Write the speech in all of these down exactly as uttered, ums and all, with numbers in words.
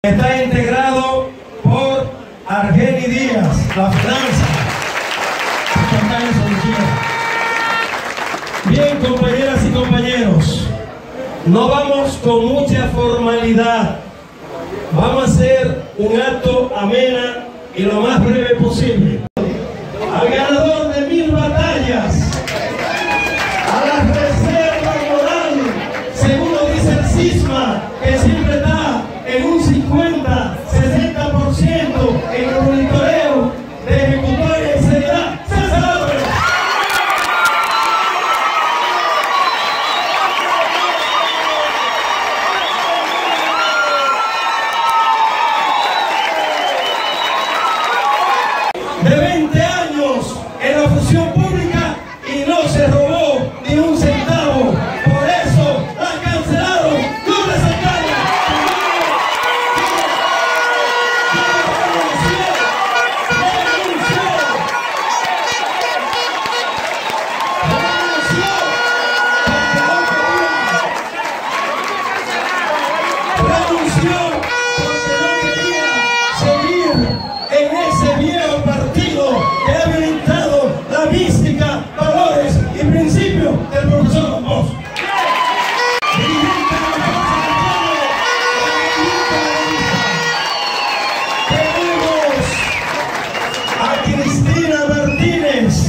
Está integrado por Argeni Díaz, la finanza. Bien, compañeras y compañeros, no vamos con mucha formalidad. Vamos a hacer un acto amena y lo más breve posible. Al ganador de mil batallas, a la reserva moral, según lo dice el CISMA, que siempre está en un cincuenta, sesenta por ciento en el monitoreo de ejecutoria y seriedad. ¡César Álvarez! De veinte años en la función pública y no se robó ni un centavo. Por eso la cancelaron. Lourdes Santana. Renunció porque no quería seguir en ese viejo partido que ha violentado la mística, valores y principios del profesor Don Bosco. Dirigente de la Fuerza Catalanista. Tenemos a Cristina Martínez.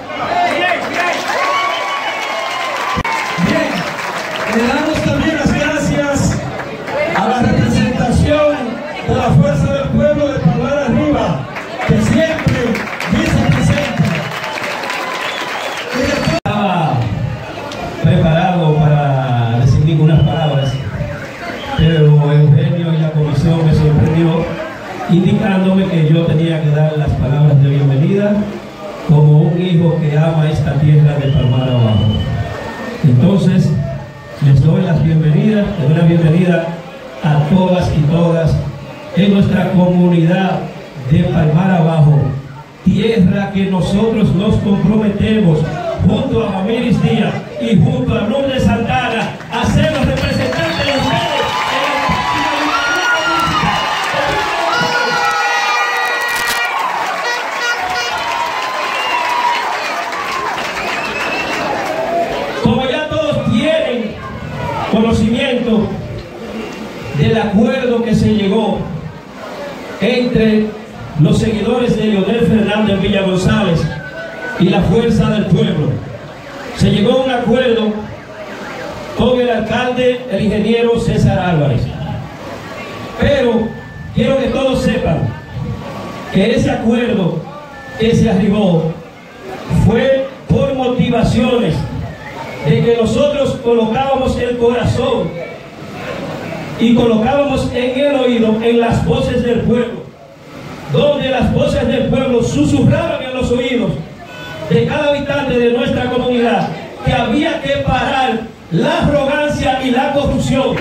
Bien, le damos también las gracias a la representación de la Fuerza del Pueblo de Palmar Arriba, que siempre dice presente. Estaba preparado para decir unas palabras, pero Eugenio y la comisión me sorprendió indicándome que yo tenía que dar las palabras de bienvenida como un hijo que ama esta tierra de Palmar Abajo. Entonces les doy las bienvenidas, les doy la bienvenida a todas y todas en nuestra comunidad de Palmar Abajo, tierra que nosotros nos comprometemos junto a Jamiris Díaz y junto a Lourdes Santana a ser los representantes de ustedes en el... Como ya todos tienen conocimiento del acuerdo que se llegó entre los seguidores de Leonel Fernández Villa González y la Fuerza del Pueblo. Se llegó a un acuerdo con el alcalde, el ingeniero César Álvarez. Pero quiero que todos sepan que ese acuerdo que se arribó fue por motivaciones de que nosotros colocábamos el corazón y colocábamos en el oído en las voces del pueblo, donde las voces del pueblo susurraban en los oídos de cada habitante de nuestra comunidad que había que parar la arrogancia y la corrupción.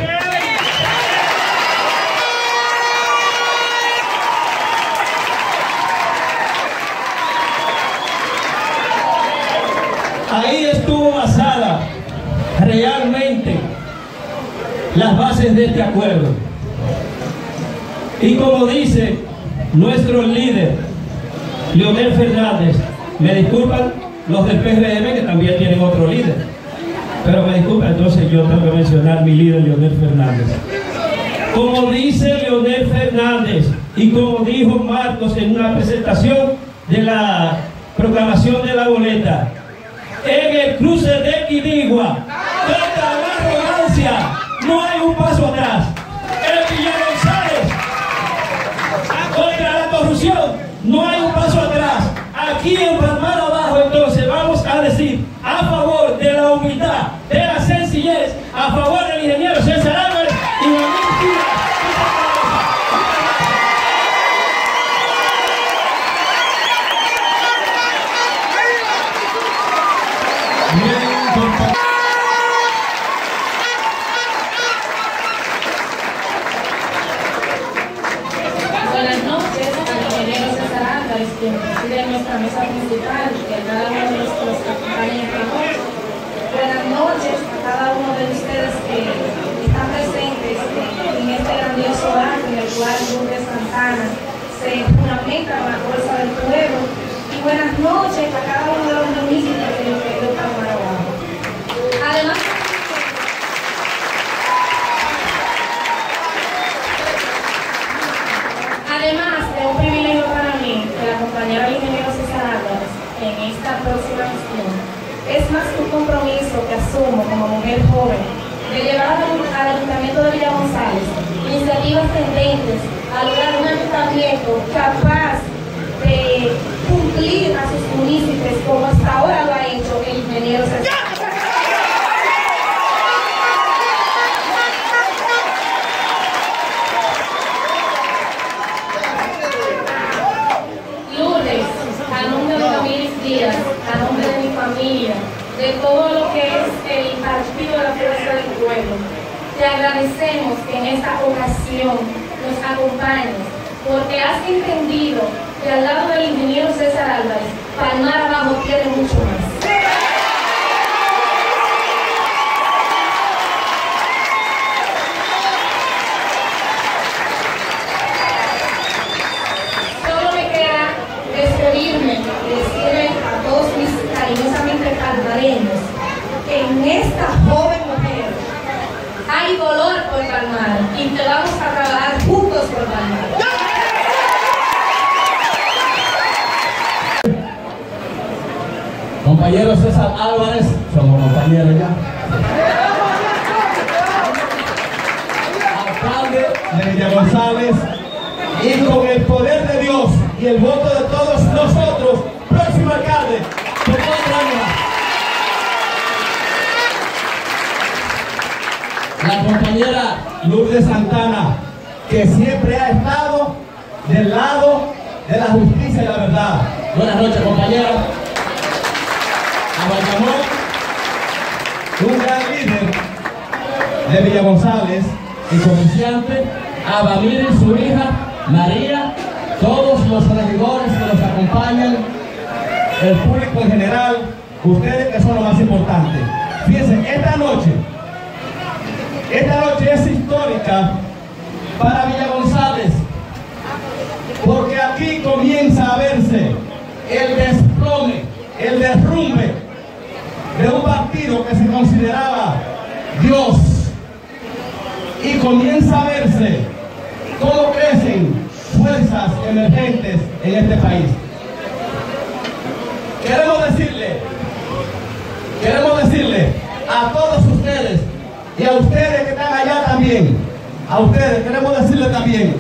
Ahí estuvo basada realmente las bases de este acuerdo. Y como dice nuestro líder Leonel Fernández, me disculpan los del P R M que también tienen otro líder, pero me disculpan, entonces yo tengo que mencionar mi líder Leonel Fernández. Como dice Leonel Fernández y como dijo Marcos en una presentación de la proclamación de la boleta, en el cruce de Quirigua contra la arrogancia no hay un paso atrás. En Villa González contra la corrupción no hay un paso atrás. Aquí en Palmar Abajo entonces vamos a decir a favor de la humildad, de la sencillez, a favor del ingeniero César Álvarez y la mentira. Buenas noches, al ingeniero César Álvarez, quien preside nuestra mesa principal, y a cada uno de nuestros compañeros. Buenas noches a cada uno de ustedes que están presentes en este grandioso acto en el cual se fundamentan en la fuerza del pueblo. Y buenas noches a cada uno de los municipios de los que yo abajo. Además, Además, es un privilegio para mí que la compañera del ingeniero César Álvarez en esta próxima gestión es más que un compromiso que asumo como mujer joven de llevar al Ayuntamiento de Villa González iniciativas tendentes a lograr un ayuntamiento capaz de cumplir a sus municipios como hasta ahora lo ha hecho el ingeniero César. A nombre de mi familia, de todo lo que es el partido de la fuerza del pueblo, te agradecemos que en esta ocasión nos acompañes, porque has entendido que al lado del ingeniero César Álvarez, Palmar Abajo tiene mucho más. Solo me queda despedirme y decirle a todos mis cariñosamente palmareños que en esta joven mujer hay dolor por Palmar y que vamos a trabajar juntos por Palmar. Compañero César Álvarez, somos compañeros ya. Alcalde de Villa González, y con el poder de Dios y el voto de todos nosotros, próximo alcalde, por cuatro años. La compañera Lourdes Santana, que siempre ha estado del lado de la justicia y la verdad. Buenas noches, compañera. A Bayamón, un gran líder de Villa González y comerciante, a Bamir y su hija María, todos los regidores que nos acompañan, el público en general, ustedes que son lo más importante. Fíjense, esta noche, esta noche es histórica para Villa González, porque aquí comienza a verse el desplome, el derrumbe de un partido que se consideraba Dios, y comienza a verse cómo crecen fuerzas emergentes en este país. Queremos decirle, queremos decirle a todos ustedes y a ustedes que están allá también, a ustedes queremos decirle también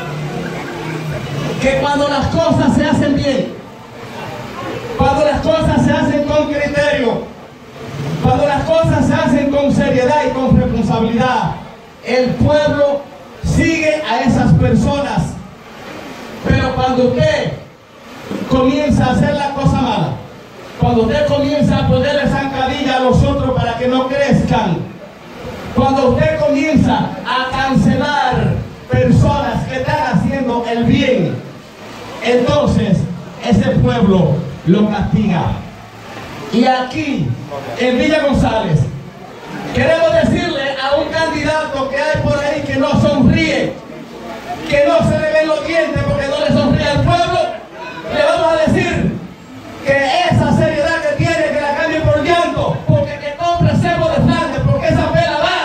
que cuando las cosas se hacen bien, cuando las cosas se hacen con criterio, cuando las cosas se hacen con seriedad y con responsabilidad, el pueblo sigue a esas personas. Pero cuando usted comienza a hacer la cosa mala, cuando usted comienza a ponerle zancadilla a los otros para que no crezcan, cuando usted comienza a cancelar personas que están haciendo el bien, entonces ese pueblo lo castiga. Y aquí, en Villa González, queremos decirle a un candidato que hay por ahí que no sonríe, que no se le ven los dientes porque no le sonríe al pueblo, le vamos a decir que esa seriedad que tiene, que la cambie por llanto, porque que compre cebo de Flandes, porque esa pela va.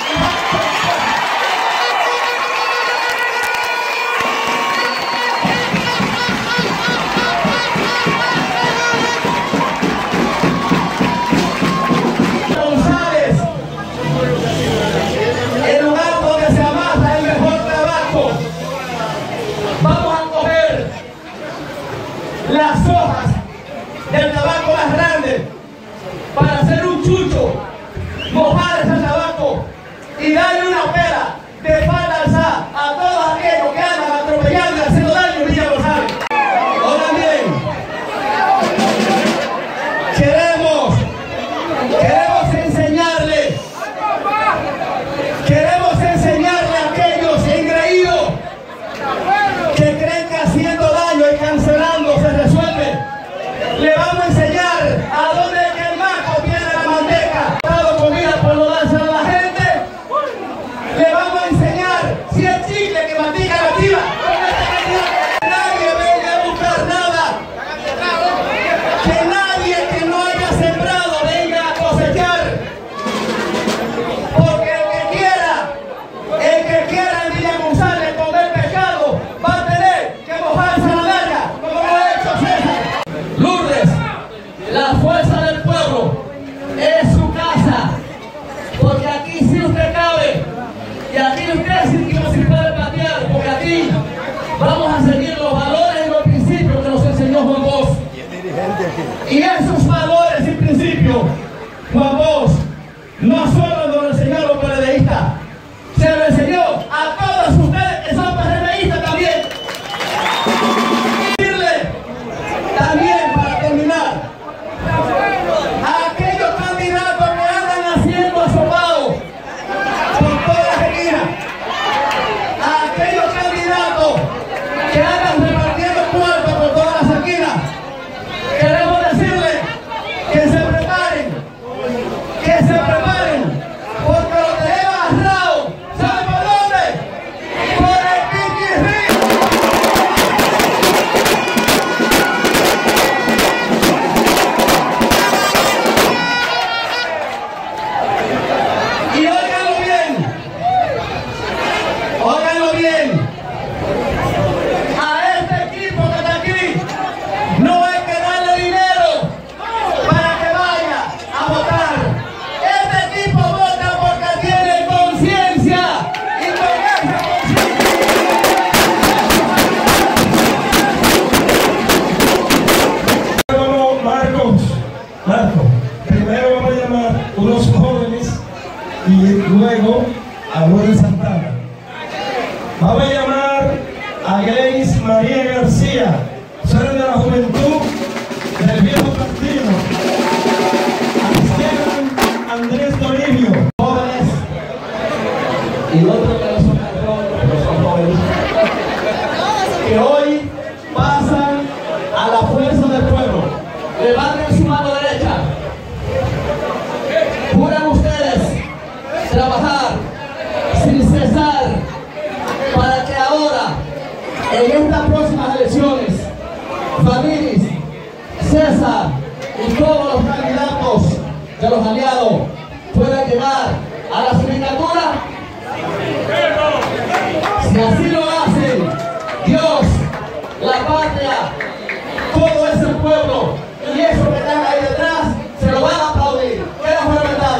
González, el lugar donde se amasa el mejor trabajo. Vamos a coger las hojas del tabaco más grande para hacer un chucho, mojar ese tabaco y darle una pela de falda alzada a todos aquellos que andan atropellando y haciendo daño en Villa González. Oigan bien, queremos, queremos enseñarle, queremos enseñarle a aquellos engreídos que creen que haciendo daño y cancelando se resuelve. Lourdes Santana. Vamos a llamar a Grace María García, sede de la Juventud del Viejo Partido. A Esteban Andrés Toribio, jóvenes, y otros que no son tan jóvenes, pero son jóvenes, que hoy pasan a la fuerza del pueblo. Levanten su mano derecha. Juran ustedes trabajar sin cesar para que ahora, en estas próximas elecciones, Familis, César y todos los candidatos de los aliados puedan llegar a la sindicatura. Si así lo hacen, Dios, la patria, todo ese pueblo y eso que están ahí detrás, se lo van a aplaudir. Queda juramentado.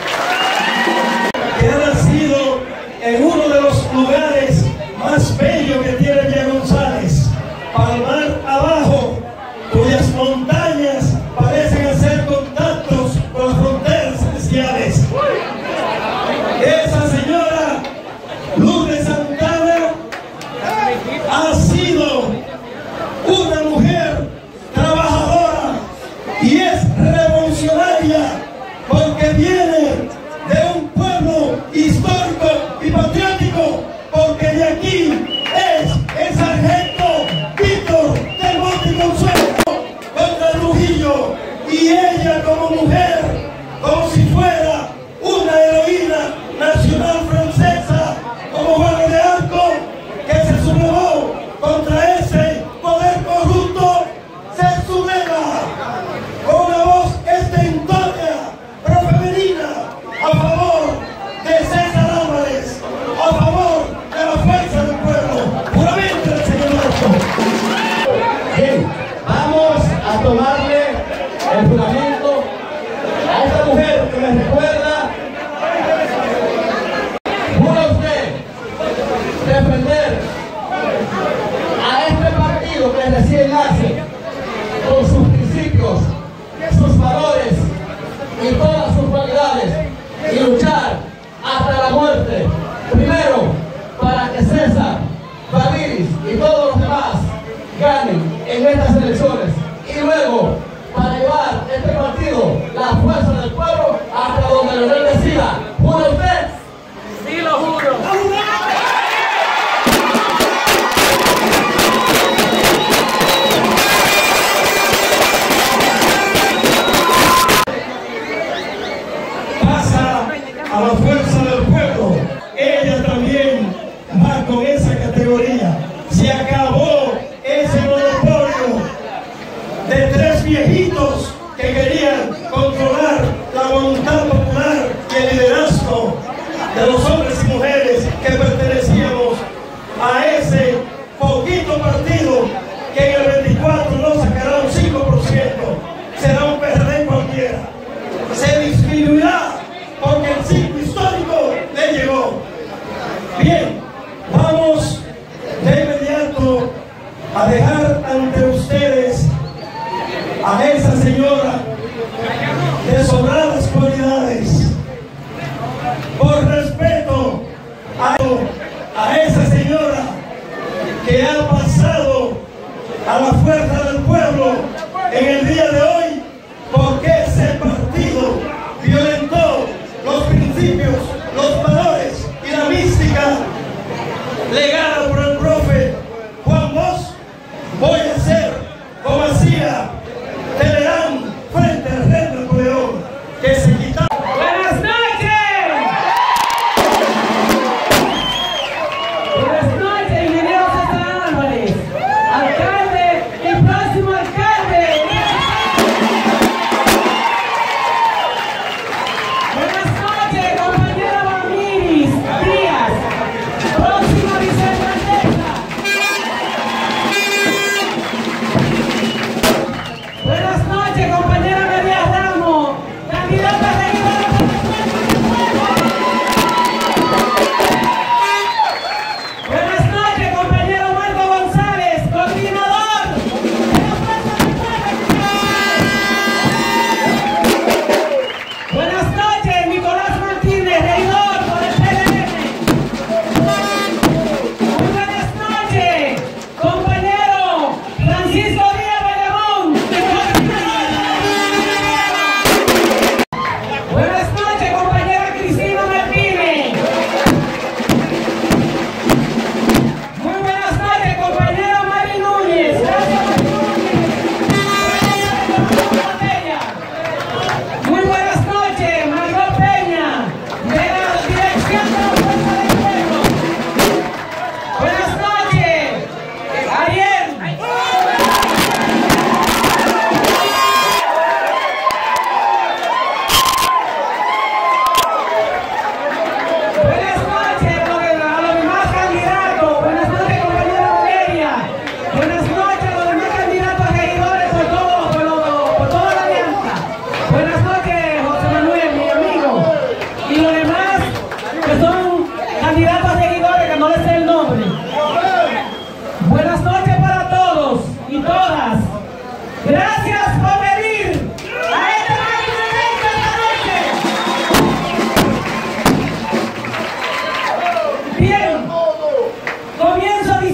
Que ha nacido en uno de los lugares más bellos que tiene Villa González, Palmar Abajo, cuyas montañas parecen hacer contactos con las fronteras celestiales. Esa señora Lourdes Santana ha sido una mujer trabajadora y es revolucionaria porque viene de un pueblo histórico y patriótico, porque de aquí es el sargento Víctor del Monte Consuelo contra Trujillo, y ella como mujer, como si fuera una heroína nacional francesa, como Juana de Arco, que se sublevó contra ese poder corrupto, se subleva con una voz estentórea, pero femenina, a favor de César Álvarez, a favor de la fuerza del pueblo. Puramente el señor Marco. Bien, vamos a tomarle el juramento a esta mujer que me recuerda. ¿Jura usted defender a este partido que recién nace con sus principios, sus valores y todas sus cualidades, y luchar hasta la muerte, primero para que César, Familis y todos los demás ganen en estas elecciones, y luego para llevar este partido, la fuerza del pueblo, hasta donde Leonel decida? ¿Jura usted? Sí, lo juro. Pasa a la fuerza del pueblo. Ella también va con esa categoría. Se acabó ese monopolio de tres viejitos que querían controlar la voluntad popular y el liderazgo de los hombres y mujeres que pertenecíamos a ese poquito partido que en el veinticuatro no sacará un cinco por ciento, será un P R D cualquiera. Se disminuirá porque el ciclo histórico le llegó. Bien, vamos de inmediato a dejar ante ustedes a esa señora de sobradas cualidades. Por respeto a, a esa señora que ha pasado a la fuerza del pueblo en el día de hoy, porque ese partido violentó los principios, los valores y la mística legada por el profe Juan Bosch. Voy a hacer como hacía Telerán frente al rey Napoleón, que se quitaba. ¡Buenas noches! Buenas noches, ingeniero César Álvarez, alcalde y próximo alcalde. Buenas noches, compañera Familis Díaz, próxima vicealcaldesa.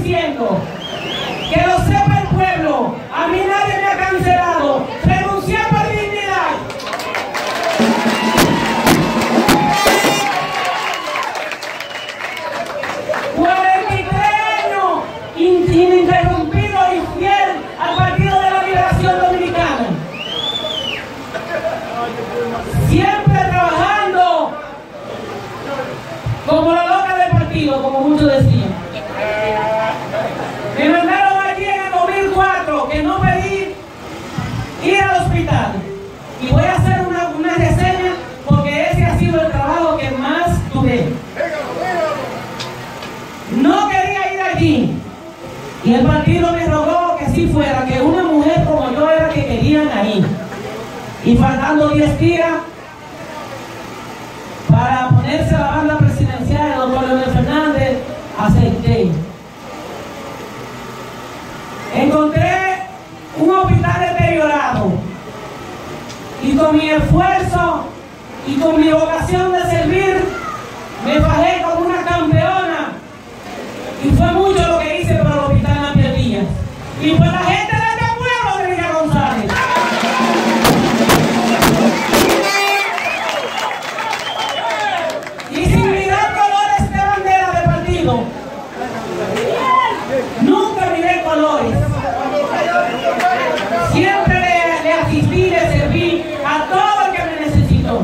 diciendo, que lo sepa el pueblo, a mí nadie me ha cancelado, renuncié por dignidad. cuarenta y tres años ininterrumpido y fiel al Partido de la Liberación Dominicana. Siempre trabajando como la loca del partido, como muchos decían. Me mandaron allí en el dos mil cuatro que no pedí ir al hospital. Y voy a hacer una, una reseña porque ese ha sido el trabajo que más tuve. No quería ir allí. Y el partido me rogó que sí fuera, que una mujer como yo era que querían ahí. Y faltando diez días para ponerse la banda presidencial del doctor Leonel Fernández, acepté. Encontré un hospital deteriorado y con mi esfuerzo y con mi vocación de servir me fajé como una campeona y fue mucho lo que hice por el hospital Napier Díaz y por la gente de este pueblo de Villa González. Y sin mirar colores de bandera de partido, nunca miré colores. Siempre le, le asistí, le serví a todo el que me necesitó.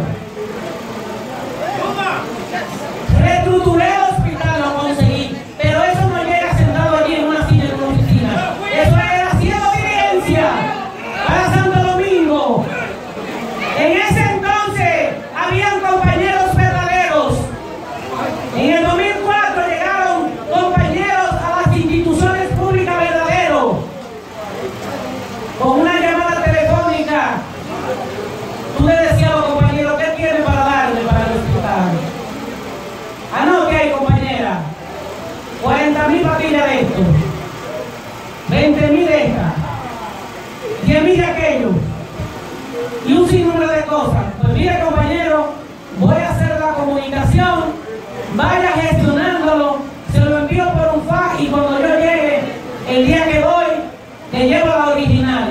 Reestructuré el hospital, lo conseguí, pero eso no llega sentado allí en una silla en una oficina. Eso era haciendo diligencia para Santo Domingo. En ese entonces habían compañeros verdaderos. En el dos mil cuatro llegaron compañeros a las instituciones públicas verdaderos. Con una llamada telefónica, tú le decías a los compañeros, ¿qué tiene para darle para el hospital? Ah, no, ok, compañera. cuarenta mil patillas de esto, veinte mil de esta, diez mil de aquello, y un sinnúmero de cosas. Pues mire, compañero, voy a hacer la comunicación, vaya gestionándolo, se lo envío por un fax y cuando yo llegue, el día que voy, te llevo la original.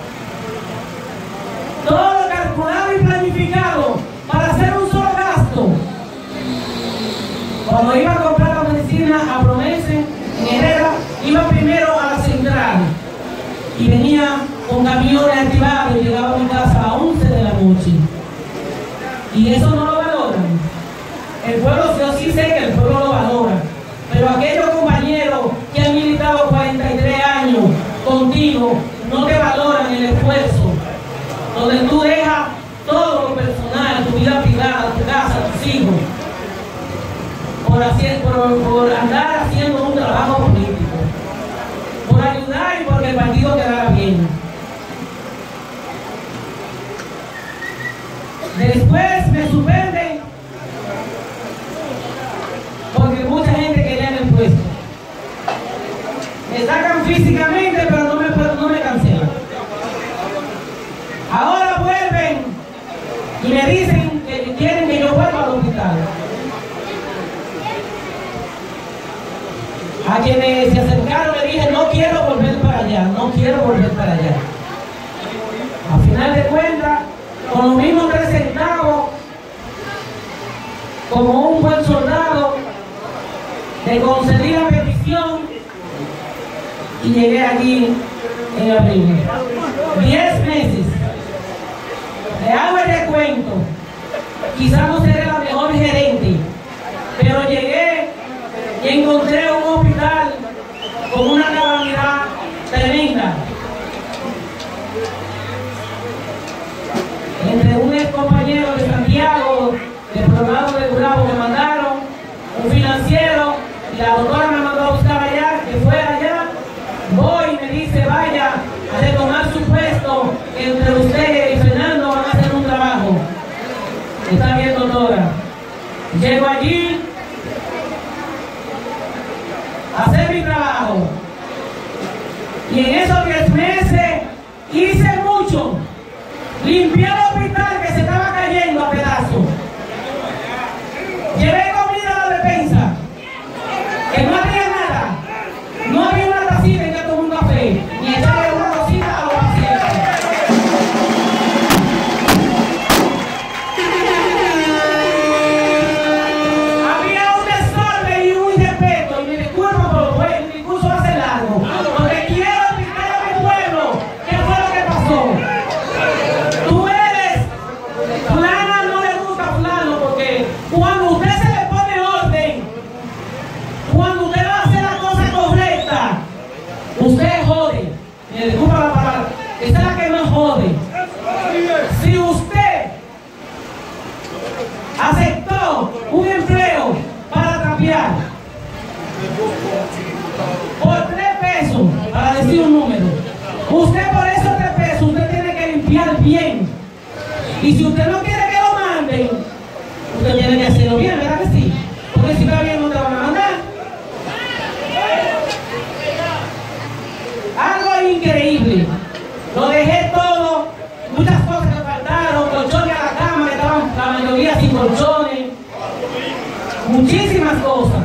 Todo calculado y planificado para hacer un solo gasto. Cuando iba a comprar la medicina a Promesa, en Herrera, iba primero a la central y venía con camiones activados y llegaba a mi casa a las once de la noche. Y eso no lo valoran. El pueblo, yo sí sé que el pueblo lo valora, pero aquellos compañeros que han militado cuarenta y tres años contigo no te valoran el esfuerzo, donde tú dejas todo lo personal, tu vida privada, tu casa, tus hijos, por, hacer, por, por andar haciendo un trabajo político, por ayudar y porque el partido quedara bien. Después me suspenden porque mucha gente quería en el puesto. Me sacan físicamente, pero no me, no me cancelan. Ahora vuelven y me dicen que quieren que yo vuelva al hospital. A quienes se acercaron le dije, no quiero volver para allá, no quiero volver para allá. A final de cuentas, con los mismos tres centavos, como un buen soldado, le concedí la petición y llegué allí en abril. Diez meses. Le hago el recuento. Quizás no seré la mejor gerente, pero llegué y encontré un hospital con una calamidad tremenda. Entre un ex compañero de Santiago, del programa de Bravo, me mandaron un financiero y la doctora me mandó a buscar allá, que fuera allá. Voy y me dice, vaya a retomar su puesto, que entre usted y Fernando van a hacer un trabajo. Está bien, doctora. Llego allí a hacer mi trabajo. Y en esos diez meses hice mucho. Limpié el hospital que se estaba cayendo a pedazos. Llevé comida a la despensa, que no había nada. No decir un número. Usted por esos tres pesos, usted tiene que limpiar bien. Y si usted no quiere que lo manden, usted tiene que hacerlo bien, ¿verdad que sí? Porque si está bien no te van a mandar. Algo increíble. Lo dejé todo, muchas cosas que faltaron, colchones a la cama, que estaban la mayoría sin colchones, muchísimas cosas.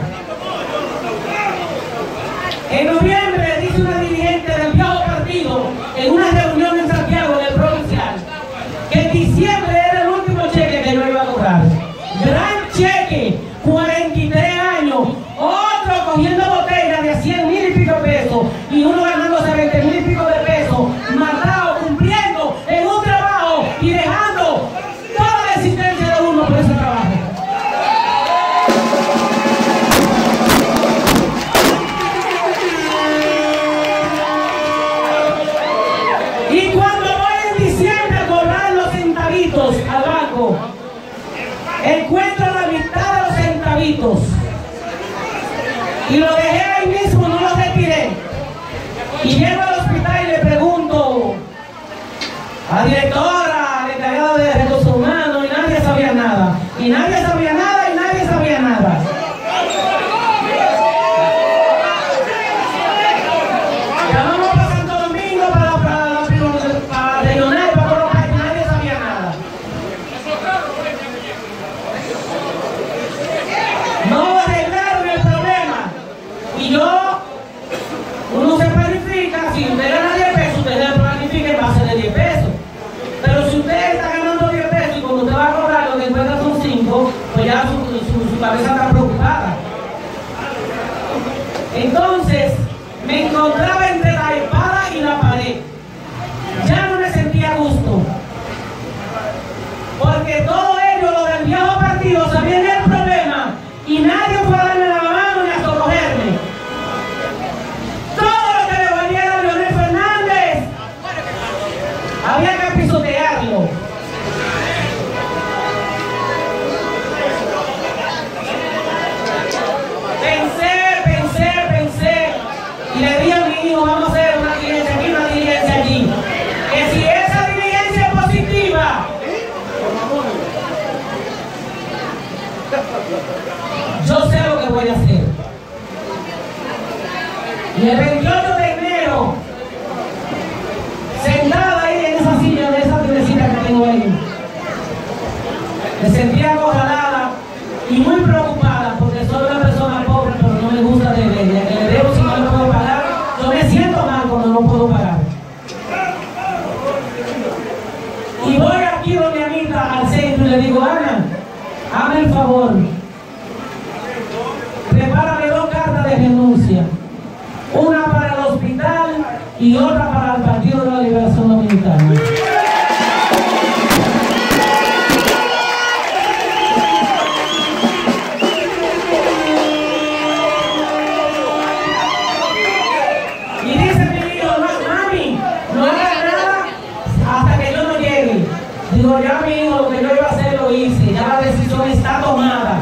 En noviembre dice una dirigente del viejo partido en una reunión en Santiago, en el provincial, que en diciembre era el último cheque que yo iba a cobrar. Gran cheque, cuarenta y tres años, otro cogiendo botellas de cien mil y pico pesos y uno ganándose veinte mil y pico de pesos, matado, cumpliendo en un trabajo y dejando toda la existencia de uno por ese trabajo. Y cuando voy en diciembre a cobrar los centavitos al banco, encuentro la mitad de los centavitos y lo dejé ahí mismo, no lo retiré. Y llego al hospital y le pregunto a la directora, al encargado de recursos humanos, y nadie sabía nada. Y nadie sabía nada y nadie sabía nada. Llamamos para Santo Domingo, para la para, para, para regional, para todos los países, nadie sabía nada. No arreglaron el problema. Y yo, uno se planifica, si usted gana diez pesos, usted se planifica en base de diez pesos. Pero si usted está ganando diez pesos y cuando usted va a cobrar lo que encuentra son cinco, pues ya su, su, su cabeza está preocupada. Entonces, me encontraba entre la espada y la pared. Ya no me sentía a gusto. Porque todo ello, lo del viejo partido, sabían el problema y nadie fue a darme la mano ni a socorrerme. Todo lo que le valiera a Leonel Fernández había que pisotearlo. Pensé, pensé, pensé y le dije a mi hijo, vamos a hacer una diligencia aquí, una diligencia allí. Que si esa diligencia es positiva, yo sé lo que voy a hacer. Y el veintiocho de enero, sentada ahí en esa silla de esa tiendecita que tengo ahí, me sentía acorralada y muy preocupada porque soy una persona pobre, pero no me gusta de que le debo si no le puedo pagar. Yo me siento mal cuando no puedo pagar. Y voy aquí donde Anita al centro y le digo, Ana, hazme el favor, prepárame dos cartas de renuncia, una para el hospital y otra para el Partido de la Liberación Dominicana. Y dice mi hijo, no, mami, no hagas nada hasta que yo no llegue. Digo, ya mi hijo, lo que yo iba a hacer lo hice, ya la decisión está tomada.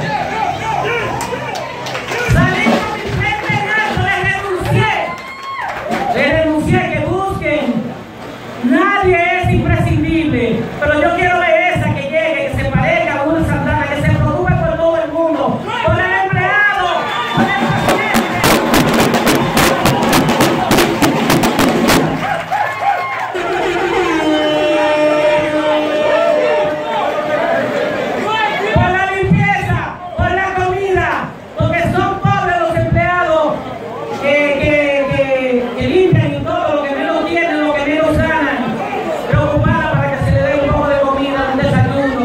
Salí con mi frente en alto, le renuncié. Le renuncié, que busquen. Nadie es imprescindible, pero yo quiero ver esa que llegue, que se parezca a una Santana, que se preocupe por todo el mundo, por el empleado, por el paciente. Por la limpieza, por la comida, porque son pobres los empleados que, que, que, que limpian y todo, lo que menos tienen, lo que menos ganan, preocupada para que se le dé un poco de comida, un desayuno.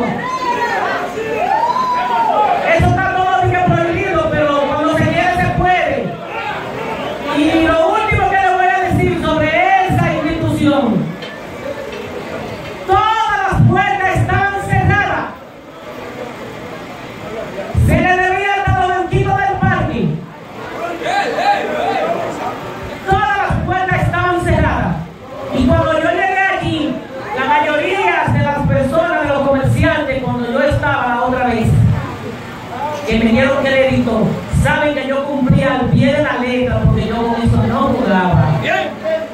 Eso está todo bien prohibido, pero cuando se quiere se puede. Y lo último que le voy a decir sobre esa institución, todas las puertas estaban cerradas. Se le debía dar los banquitos del parque. Todas las puertas estaban cerradas. Y cuando yo llegué aquí, la mayoría de las personas, de los comerciantes, cuando yo estaba la otra vez, que me dieron crédito, saben que yo cumplía al pie de la letra porque yo con eso no jugaba.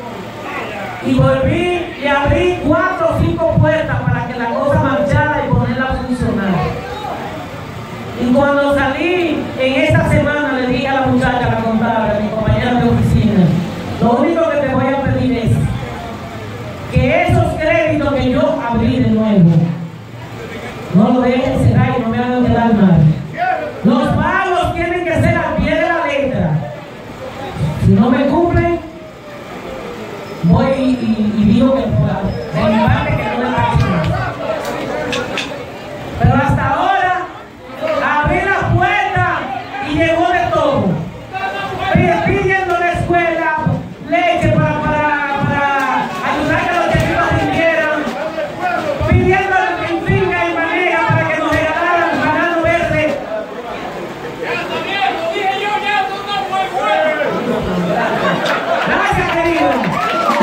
me cumplen, voy y, y, y digo que pueda. De mi parte que no me parece más. Pero hasta ahora, abrí la puerta y llegó de todo. Pidiendo la escuela leche para, para, para ayudar a que los chicos rindieran, pidiendo en finca y manera para que nos regalaran banano verde. Gracias, querido.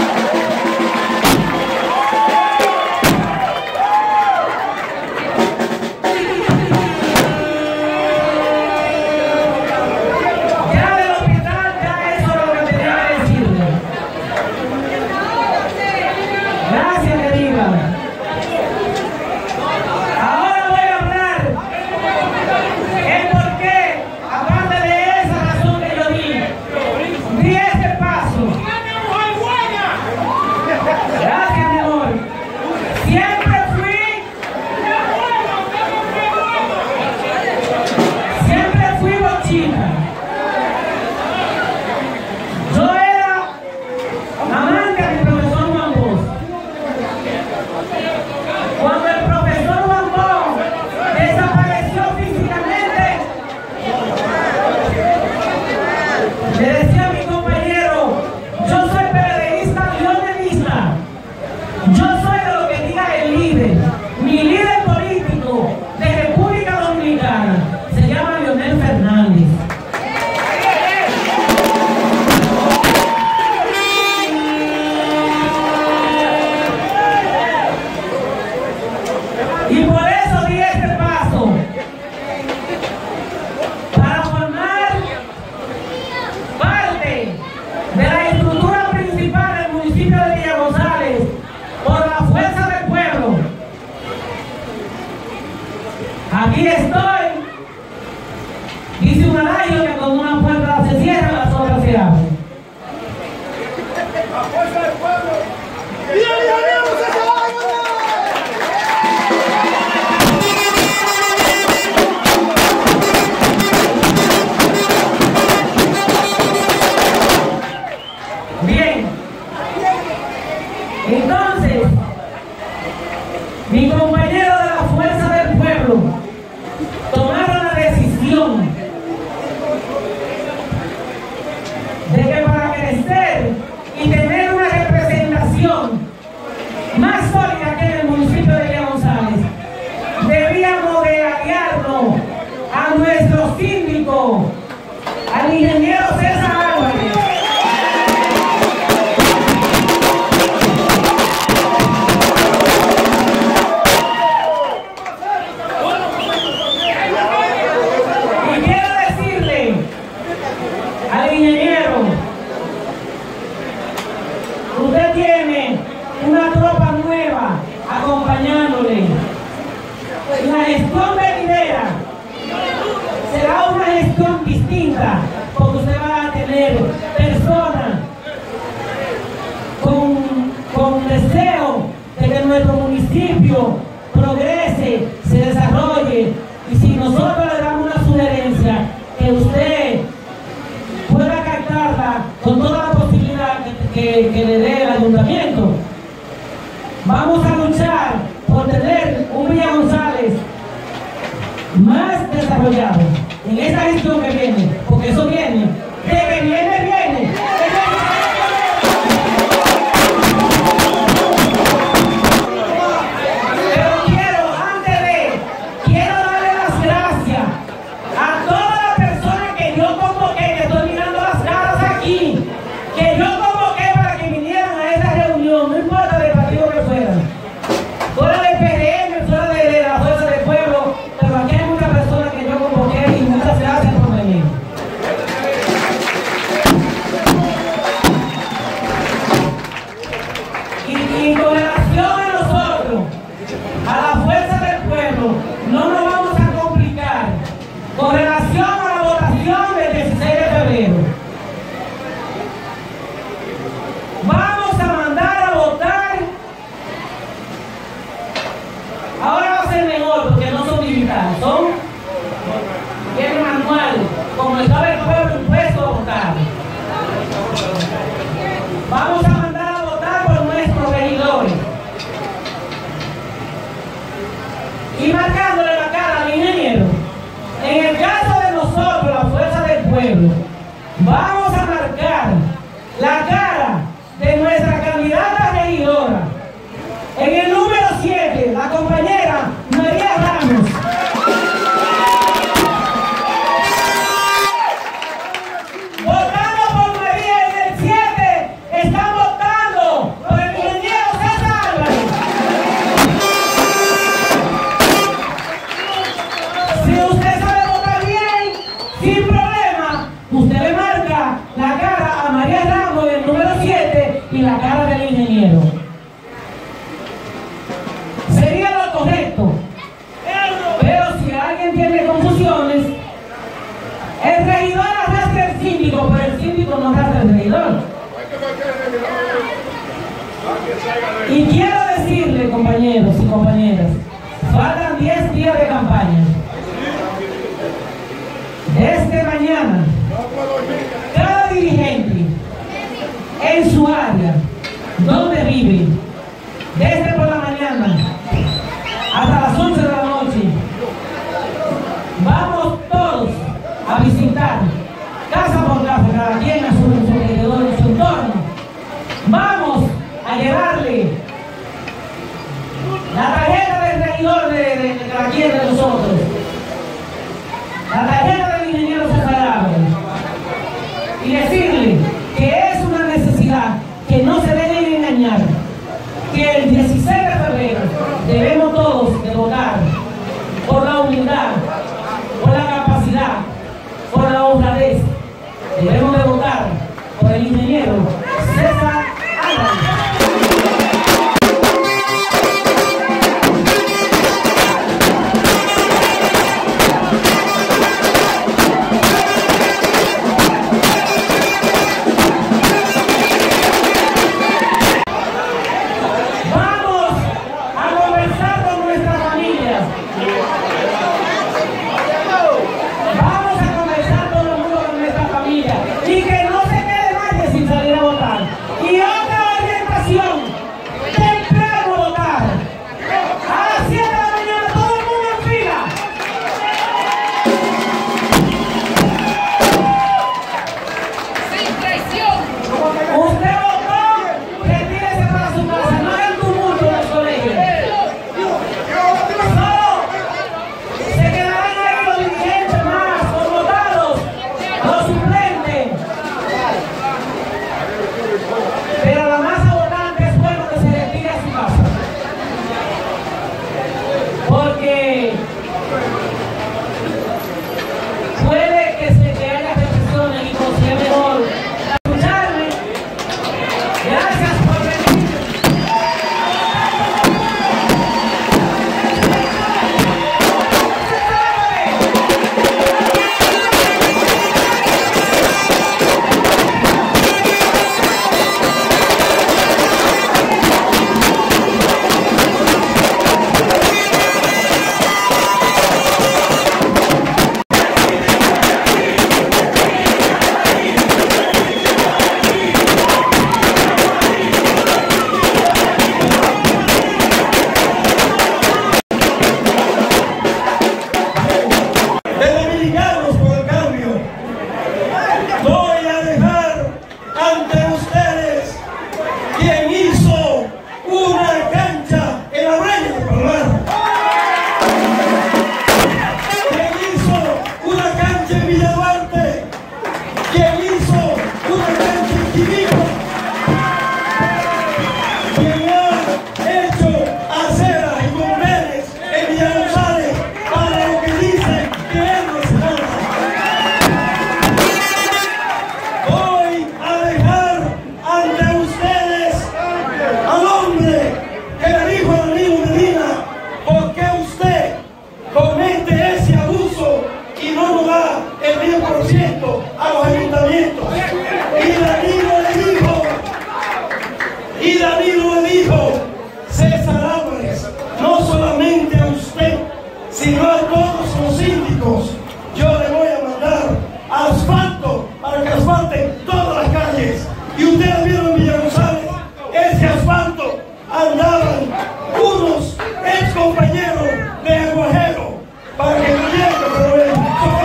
Aquí estoy. Dice un adagio que con una puerta se cierra, las otras se abren. La fuerza del pueblo. ¡Y alineamos esa Bien. Entonces, mi compañero de la fuerza del pueblo tomaron la decisión de que para crecer y tener una representación más sólida que en el municipio de Villa González, debíamos de aliarnos a nuestro síndico, al ingeniero César Álvarez. Acompañándole. La gestión venidera será una gestión distinta, porque usted va a tener personas con, con deseo de que nuestro municipio progrese, se desarrolle, y si nosotros le damos una sugerencia, que usted pueda captarla con toda la posibilidad que, que, que le dé el ayuntamiento. Vamos a luchar por tener un Villa González más desarrollado en esta gestión que viene, porque eso viene, de que viene, viene. Pero quiero, antes de, quiero darle las gracias a todas las personas que yo convoqué, que estoy mirando las caras aquí, que yo convoqué para que vinieran a esa reunión, no importa del partido que fueran. Fuera del P R M, fuera de, de la fuerza del pueblo, pero aquí hay muchas personas que yo convoqué y muchas gracias por venir. Y quiero decirle, compañeros y compañeras, faltan diez días de campaña. Desde mañana, cada dirigente en su área, donde vive, desde por la mañana hasta las once de la noche, vamos todos a visitar casa por casa, cada quien a su, su alrededor, en su entorno. Vamos a llevarle la tarjeta del regidor de, de, de cada quien de nosotros, la tarjeta del ingeniero César Álvarez, y decirle que es una necesidad, que no se deben engañar, que el dieciséis de febrero debemos todos de votar por la humildad, por la capacidad, por la honradez. Debemos de votar por el ingeniero César Álvarez. Y que no se quede nadie sin salir a votar. Y otra orientación, temprano a votar. A las siete de la mañana todo el mundo en fila. Sin traición. Usted votó, retírese para su casa, no hagan tumulto en los colegios. Solo se quedarán ahí los dirigentes más, los votados, los suplentes. Pero la masa votante es bueno que se retire a su casa. Porque puede que se que haya reflexiones y consiga mejor escucharme. Gracias por venir. De Dominicanos por el Cambio, voy a dejar ante ustedes quien hizo una cancha en la Breña de Palmar, quien hizo una cancha en Villa Duarte, quien hizo una cancha en Quibío, quien ha hecho aceras y convenes en Villa González para lo que dicen que él no es nada. Voy a dejar ante ustedes al hombre que le dijo a Danilo Medina: ¿por qué usted comete ese abuso y no nos da el diez por ciento a los ayuntamientos? Y Danilo le dijo, y Danilo le dijo, César Álvarez, no solamente a usted, sino a todos los síndicos, yo le voy a mandar asfalto para que asfalten todas las calles. Y ustedes vieron en Villa González, ese asfalto andaban unos ex compañeros de Aguajero para que no lleguen, pero ven.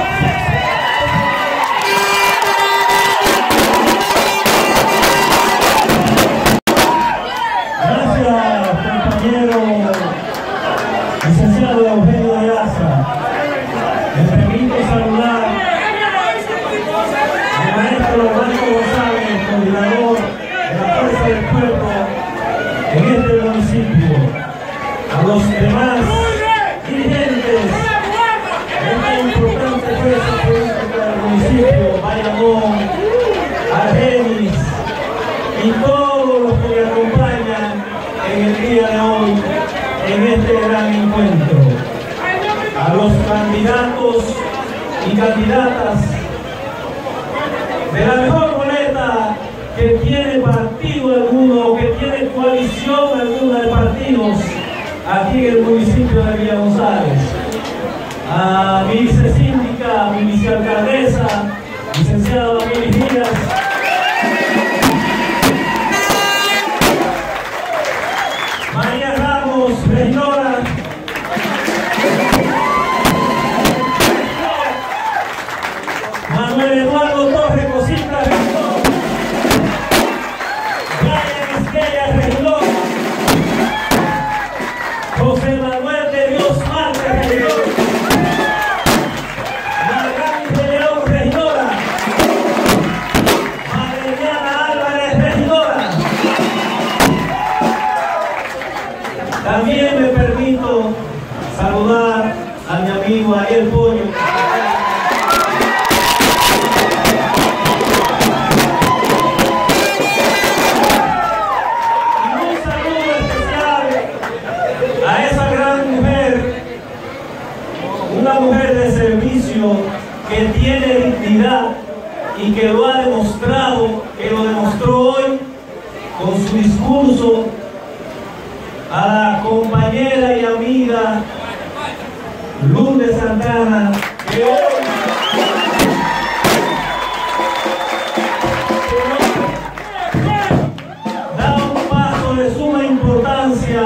Gracias, compañero licenciado Eugenio Ayaza. Me permito saludar al maestro Marco González, coordinador de la Fuerza del Pueblo en este municipio, a los demás dirigentes de esta importante fuerza política del municipio, Bayamón, Argenis y todos los que me acompañan en el día de hoy en este gran encuentro, a los candidatos y candidatas de la mejor boleta que tiene partido alguno, que tiene coalición aquí en el municipio de Villa González. A mi vicesíndica, a mi vicealcaldesa, licenciada Mili Díaz. María Ramos, regidora. Manuel Eduardo Torres Cosita, regidor. Brian Esquella, regidor. José Manuel de Dios Márquez, regidor. Margaris de León, regidora. Madreliana Álvarez, regidora. También me permito saludar a mi amigo Ariel Pollo. Una mujer de servicio que tiene dignidad y que lo ha demostrado, que lo demostró hoy con su discurso, a la compañera y amiga Lourdes Santana, que hoy da un paso de suma importancia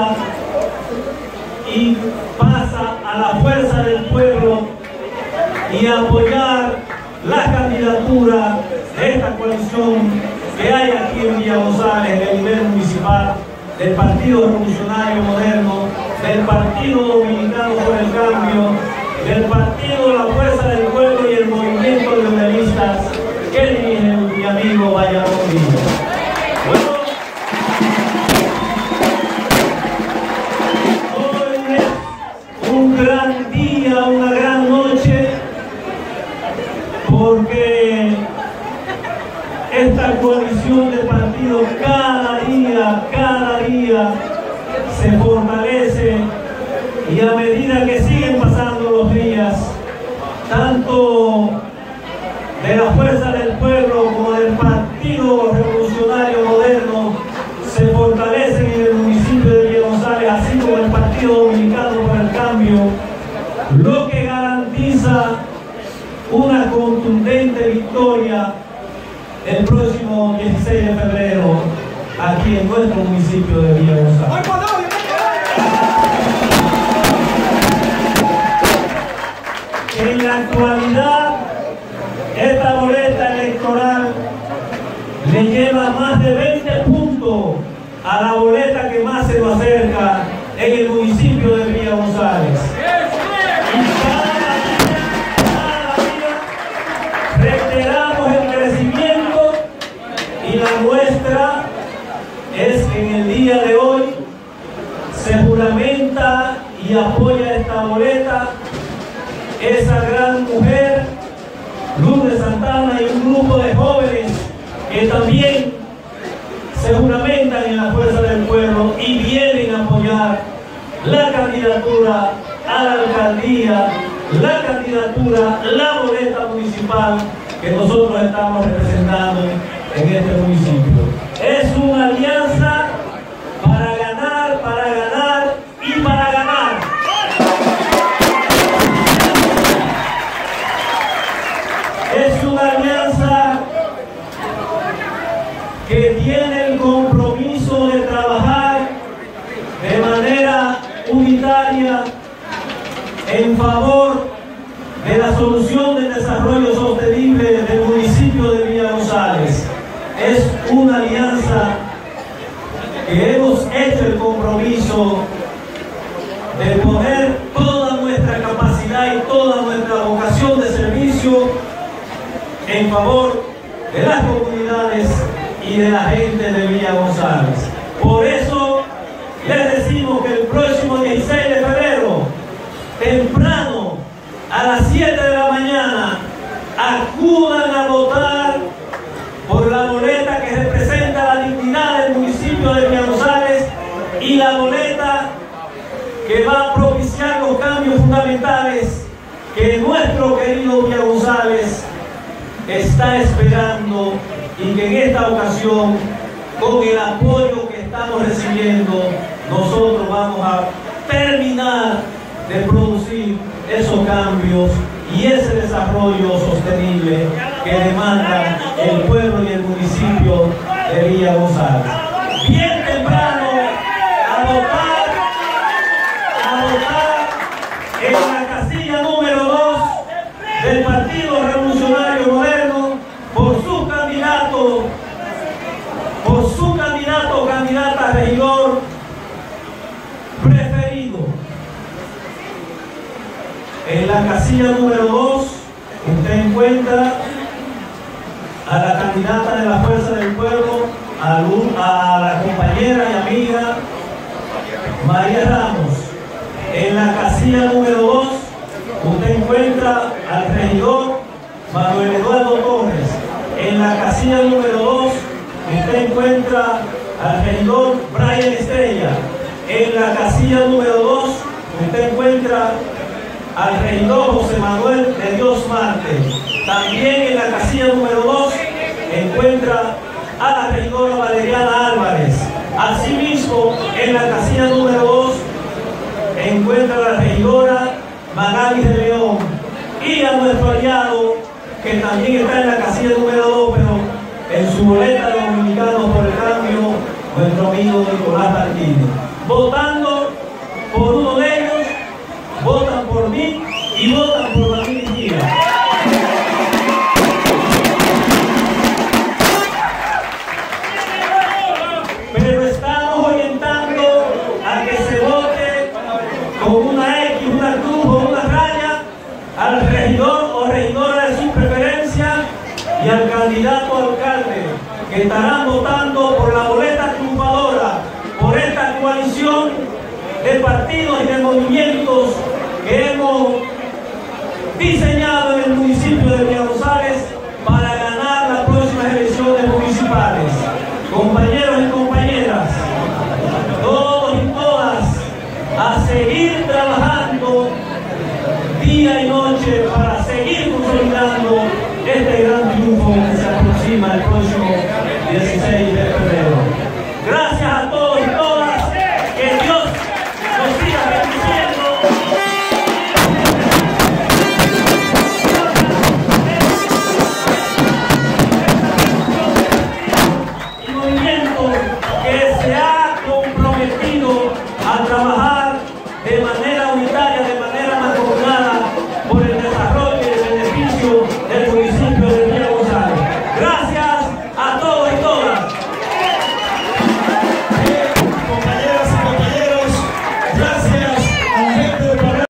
y pasa a la fuerza del pueblo y apoyar la candidatura de esta coalición que hay aquí en Villa González, en el nivel municipal, del Partido Revolucionario Moderno, del Partido Dominicano por el Cambio, del Partido La Fuerza del Pueblo y el Movimiento de Unionistas que dirige mi amigo Valladolid. Bueno, un gran día, una gran noche, porque esta coalición de partidos cada día, cada día se fortalece, y a medida que siguen pasando los días, tanto de la Fuerza del Pueblo como del Partido Revolucionario Moderno se fortalecen en el municipio de Villa González, así como el Partido Dominicano por el Cambio, lo que garantiza una contundente victoria el próximo dieciséis de febrero aquí en nuestro municipio de Villa González. En la actualidad, esta boleta electoral le lleva más de veinte puntos a la boleta que más se nos acerca en el municipio de Villa González. Y cada día, cada día reiteramos el crecimiento, y la muestra es que en el día de hoy se juramenta y apoya esta boleta esa gran mujer, Lourdes Santana, y un grupo de jóvenes que también se juramentan en la Fuerza del Pueblo y vienen a apoyar la candidatura a la alcaldía, la candidatura, la boleta municipal que nosotros estamos representando en este municipio. Es una alianza para ganar, para ganar y para ganar. Es una alianza que tiene el compromiso de trabajar de manera unitaria en favor de la solución del desarrollo sostenible del municipio de Villa González. Es una alianza que hemos hecho el compromiso de poner toda nuestra capacidad y toda nuestra vocación de servicio en favor de las comunidades y de la gente de Villa González. Por eso les decimos que el próximo dieciséis de febrero, temprano, a las siete de la mañana, acudan a votar por la boleta que representa la dignidad del municipio de Villa González y la boleta que va a propiciar los cambios fundamentales que nuestro querido Villa González está esperando, y que en esta ocasión, con el apoyo que estamos recibiendo, nosotros vamos a desarrollo sostenible que demanda el pueblo y el municipio de Villa González. Bien temprano, a votar, a votar en la casilla número dos del Partido Revolucionario Moderno por su candidato, por su candidato o candidata a regidor preferido. En la casilla número dos usted encuentra a la candidata de la Fuerza del Pueblo, a, Lu, a la compañera y amiga María Ramos. En la casilla número dos usted encuentra al regidor Manuel Eduardo Torres. En la casilla número dos usted encuentra al regidor Brian Estrella. En la casilla número dos usted encuentra al regidor José Manuel de Dios Marte. También en la casilla número dos encuentra a la regidora Valeriana Álvarez. Asimismo, en la casilla número dos encuentra a la regidora Magali de León y a nuestro aliado, que también está en la casilla número dos, pero en su boleta de Dominicanos por el Cambio, nuestro amigo Nicolás Martínez. Votando por uno de ellos, votan por mí y votan por la ministra. Pero estamos orientando a que se vote con una X, una cruz o una raya al regidor o regidora de su preferencia y al candidato a alcalde, que estarán votando por la boleta triunfadora, por esta coalición de partidos y de movimientos que hemos diseñado en el municipio de Villa González para ganar las próximas elecciones municipales. Compañeros y compañeras, todos y todas, a seguir trabajando día y noche para seguir consolidando este gran triunfo que se aproxima el próximo dieciséis